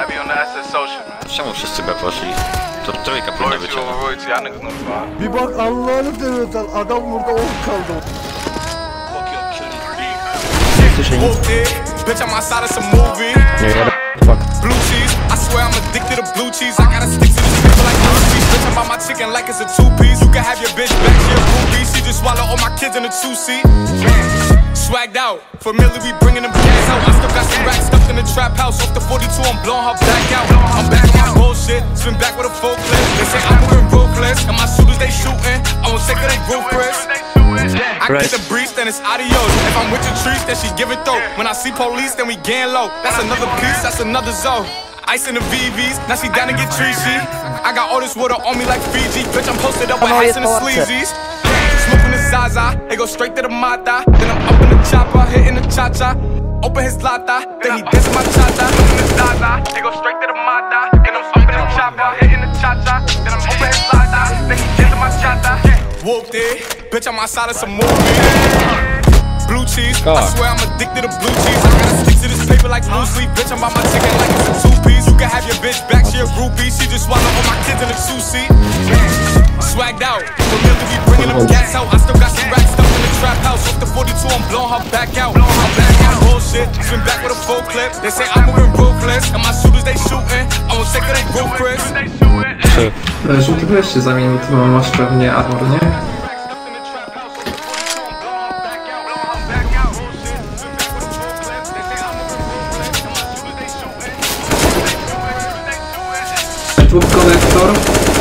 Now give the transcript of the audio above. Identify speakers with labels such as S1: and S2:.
S1: Czemu wszyscy B poszli? To trójka powinna być.
S2: Bir bak Allah'ını seversen adam burada 10 kaldı.
S3: Bitch, I'm outside of some movie. Blue cheese, I swear I'm addicted to blue cheese. I gotta stick to this paper like blue cheese. Bitch, I'm on my chicken like it's a two-piece. You can have your bitch back to your groupie. She just swallow all my kids in a two-seat. Swagged out, familiar, we bringing them gas out. I still got some racks stuffed in the trap house. Off the 42, I'm blowing her back out. I'm back on my bullshit, spin back with a full clip. They say I'm moving ruthless, and my shooters they shooting. I won't take her, they roof, Chris. I get the breeze, then it's adios. If I'm with your trees, then she give it though. When I see police, then we gang low. That's another piece, that's another zone. Ice in the VVs, now she down to get treachy. I got all this water on me like Fiji. Bitch, I'm posted up with ice in the sleazies. Smoking the Zaza, it go straight to the Mata. Then I'm up in the chopper, hitting the cha-cha. Open his lata, then he dancing my cha-cha. Smoking the Zaza, it go straight to the Mata. Then I'm up in the chopper, hitting the cha-cha. Then I'm open his lata, then he dancing my cha-cha. Whooped it, bitch, I'm outside of some movie. Blue cheese, I swear I'm addicted to blue cheese. I gotta stick to this paper like blue sleep. Bitch, I'm on my chicken like it's a two-piece. You can have your bitch back, she a groupie. She just swallow all my kids in a two-seat. Swagged out, remember we bringing them gas out. I still got some racks stuffed in the trap house. Off the 42, I'm blowing her back out. I'm back on bullshit, spin back with a full clip. They say I'm moving ruthless, and my shooters they shooting. I won't take her, they roof, Chris.
S4: Żółty weź się zamienił, to masz pewnie armor, nie? Dwóch konektor.